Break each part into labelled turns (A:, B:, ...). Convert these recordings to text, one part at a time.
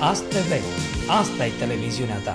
A: ASTV. Asta e televiziunea ta.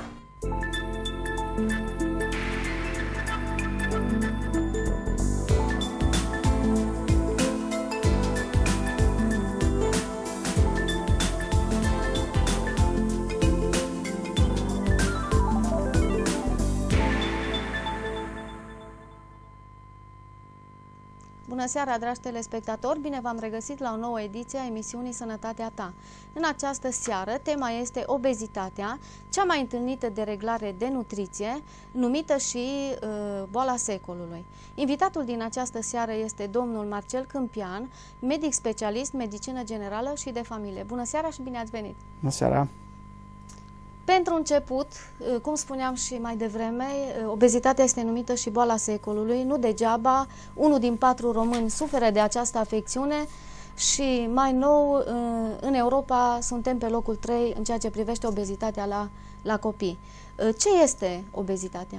B: Bună seara, dragi telespectatori! Bine v-am regăsit la o nouă ediție a emisiunii Sănătatea Ta. În această seară, tema este obezitatea, cea mai întâlnită dereglare de nutriție, numită și boala secolului. Invitatul din această seară este domnul Marcel Câmpian, medic specialist, medicină generală și de familie. Bună seara și bine ați venit!
C: Bună seara!
B: Pentru început, cum spuneam și mai devreme, obezitatea este numită și boala secolului. Nu degeaba, 1 din 4 români suferă de această afecțiune și mai nou, în Europa, suntem pe locul 3 în ceea ce privește obezitatea la copii. Ce este obezitatea?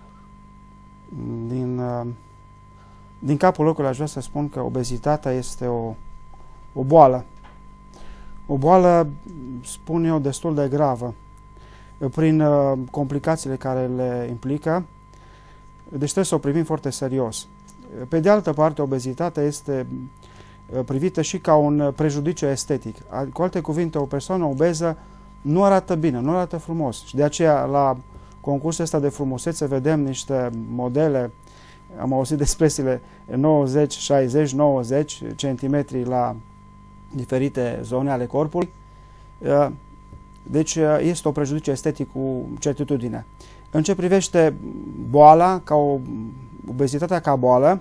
C: Din capul locului aș vrea să spun că obezitatea este o boală. O boală, spun eu, destul de gravă, prin complicațiile care le implică, deci trebuie să o privim foarte serios. Pe de altă parte, obezitatea este privită și ca un prejudiciu estetic. Cu alte cuvinte, o persoană obeză nu arată bine, nu arată frumos. Și de aceea, la concursul ăsta de frumusețe, vedem niște modele, am auzit expresiile 90, 60, 90 centimetri la diferite zone ale corpului. Deci este o prejudiciu estetic cu certitudine. În ce privește boala, obezitatea ca boală,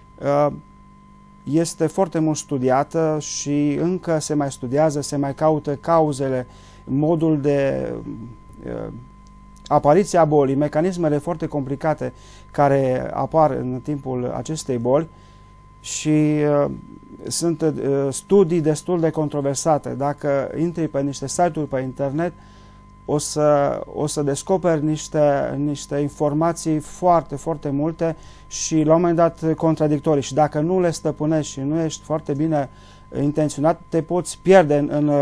C: este foarte mult studiată și încă se mai studiază, se mai caută cauzele, modul de apariție a bolii, mecanismele foarte complicate care apar în timpul acestei boli și sunt studii destul de controversate. Dacă intri pe niște site-uri pe internet, o să descoperi niște informații foarte, foarte multe și la un moment dat contradictorii. Și dacă nu le stăpânești și nu ești foarte bine intenționat, te poți pierde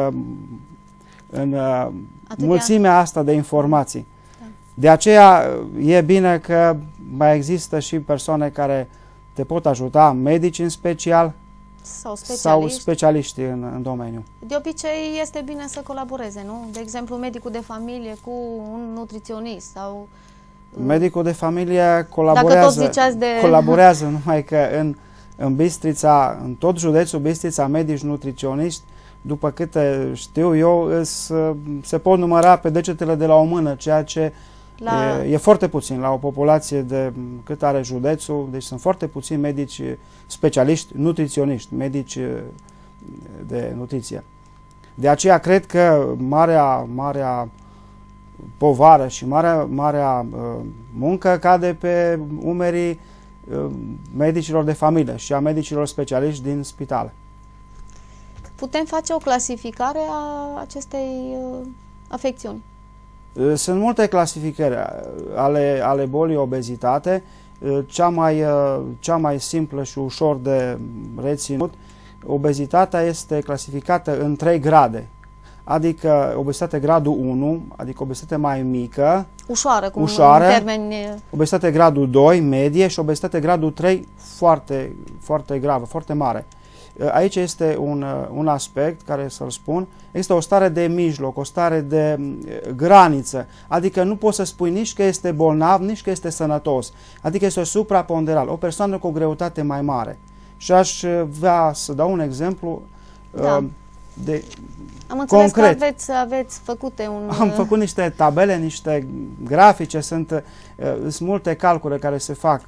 C: în mulțimea asta de informații. Da. De aceea e bine că mai există și persoane care te pot ajuta, medici în special, sau specialiști în domeniu.
B: De obicei este bine să colaboreze, nu? De exemplu, medicul de familie cu un nutriționist sau...
C: Medicul de familie colaborează numai că în Bistrița, în tot județul Bistrița, medici nutriționiști, după câte știu eu, se pot număra pe degetele de la o mână, ceea ce e foarte puțin la o populație de cât are județul, deci sunt foarte puțini medici specialiști, nutriționiști, medici de nutriție. De aceea cred că marea povară și marea muncă cade pe umerii medicilor de familie și a medicilor specialiști din spitale.
B: Putem face o clasificare a acestei afecțiuni?
C: Sunt multe clasificări ale bolii obezitate. Cea mai simplă și ușor de reținut, obezitatea este clasificată în 3 grade. Adică obezitate gradul 1, adică obezitate mai mică,
B: ușoară, în termeni...
C: obezitate gradul 2, medie, și obezitate gradul 3, foarte, foarte gravă, foarte mare. Aici este un aspect care să-l spun. Există o stare de mijloc, o stare de graniță. Adică nu poți să spui nici că este bolnav, nici că este sănătos. Adică este o supraponderal, o persoană cu o greutate mai mare. Și aș vrea să dau un exemplu
B: Am înțeles concret. Că aveți făcute
C: Am făcut niște tabele, niște grafice, sunt multe calcule care se fac.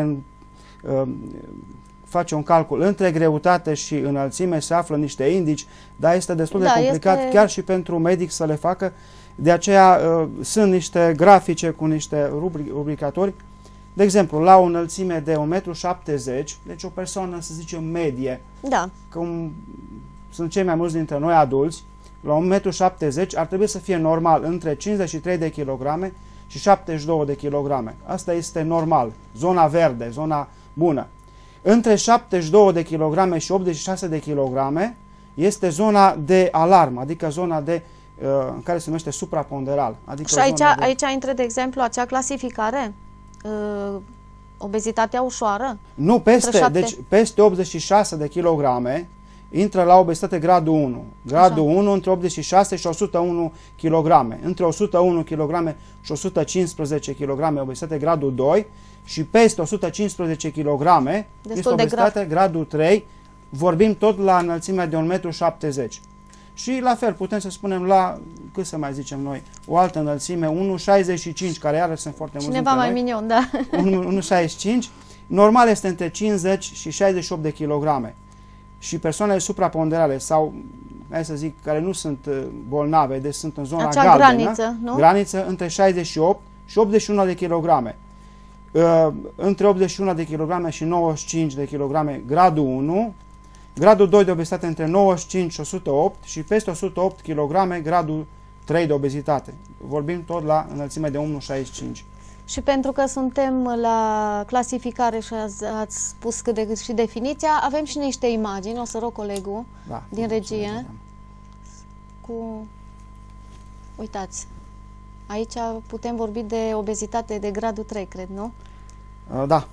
C: Face un calcul între greutate și înălțime, se află niște indici, dar este destul de complicat chiar și pentru medic să le facă. De aceea sunt niște grafice cu niște rubricatori. De exemplu, la o înălțime de 1,70 m, deci o persoană, să zicem, medie, cum sunt cei mai mulți dintre noi adulți, la 1,70 m ar trebui să fie normal între 53 de kg și 72 de kg. Asta este normal, zona verde, zona bună. Între 72 de kg și 86 de kg este zona de alarmă, adică zona de care se numește supraponderal. Adică
B: și aici intră, de exemplu, acea clasificare? Obezitatea ușoară?
C: Nu, deci peste 86 de kilograme intră la obezitate gradul 1. Gradul 1 între 86 și 101 kg. Între 101 kg și 115 kg obezitate gradul 2 și peste 115 kg este obezitate gradul 3. Vorbim tot la înălțimea de 1,70 m. Și la fel putem să spunem la, cât să mai zicem noi, o altă înălțime, 1,65, care iarăși sunt foarte mulți.
B: Cineva mai minion, da.
C: 1,65. Normal este între 50 și 68 de kilograme. Și persoanele supraponderale sau, hai să zic, care nu sunt bolnave, deci sunt în zona galbenă,
B: graniță, nu?
C: Graniță între 68 și 81 de kilograme. Între 81 de kilograme și 95 de kilograme gradul 1, gradul 2 de obezitate între 95 și 108 și peste 108 kg gradul 3 de obezitate. Vorbim tot la înălțime de 1,65.
B: Și pentru că suntem la clasificare și ați spus cât de cât și definiția, avem și niște imagini. O să rog colegul din regie cu... Uitați, aici putem vorbi de obezitate de gradul 3, cred, nu?
C: Da.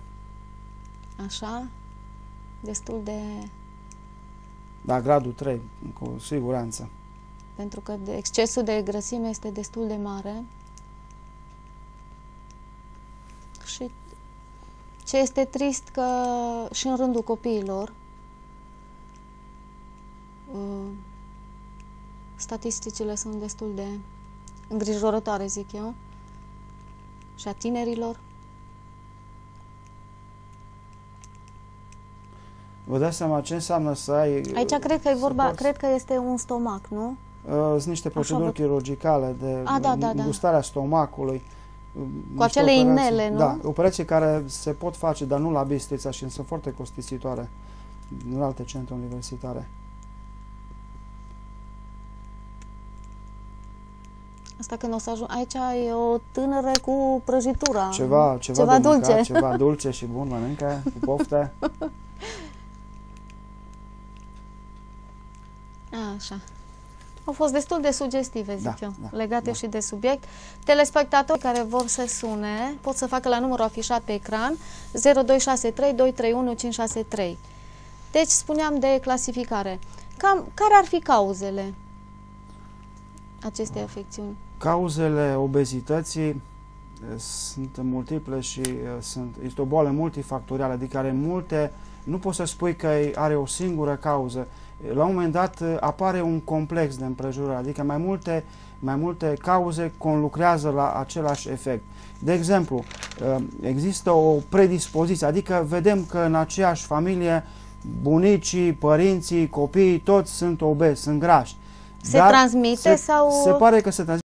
B: Așa, destul de...
C: Da, gradul 3, cu siguranță.
B: Pentru că excesul de grăsime este destul de mare. Și ce este trist că și în rândul copiilor statisticile sunt destul de îngrijorătoare, zic eu, și a tinerilor.
C: Vă dați seama ce înseamnă să ai...
B: Aici cred că e vorba, cred că este un stomac, nu?
C: Sunt niște proceduri chirurgicale de îngustarea stomacului.
B: Cu acele inele, nu?
C: Da, operații care se pot face, dar nu la Bistrița și sunt foarte costisitoare în alte centre universitare.
B: Asta când o să ajung... Aici e o tânără cu prăjitura.
C: Ceva
B: dulce.
C: Mâncat, ceva dulce și bun, mănâncă cu poftă.
B: Așa. Au fost destul de sugestive, zic eu, legate și de subiect. Telespectatorii care vor să sune pot să facă la numărul afișat pe ecran 0263 231 563. Deci spuneam de clasificare. Care ar fi cauzele acestei afecțiuni?
C: Cauzele obezității sunt multiple și este o boală multifactorială, adică are multe, nu poți să spui că are o singură cauză. La un moment dat apare un complex de împrejurări, adică mai multe cauze conlucrează la același efect. De exemplu, există o predispoziție, adică vedem că în aceeași familie bunicii, părinții, copiii, toți sunt obezi, sunt grași.
B: Se transmite sau...
C: Se pare că se transmite.